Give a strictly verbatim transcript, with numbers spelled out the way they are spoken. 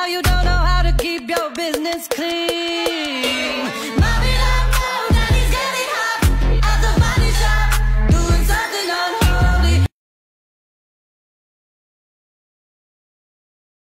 Now you don't know how to keep your business clean.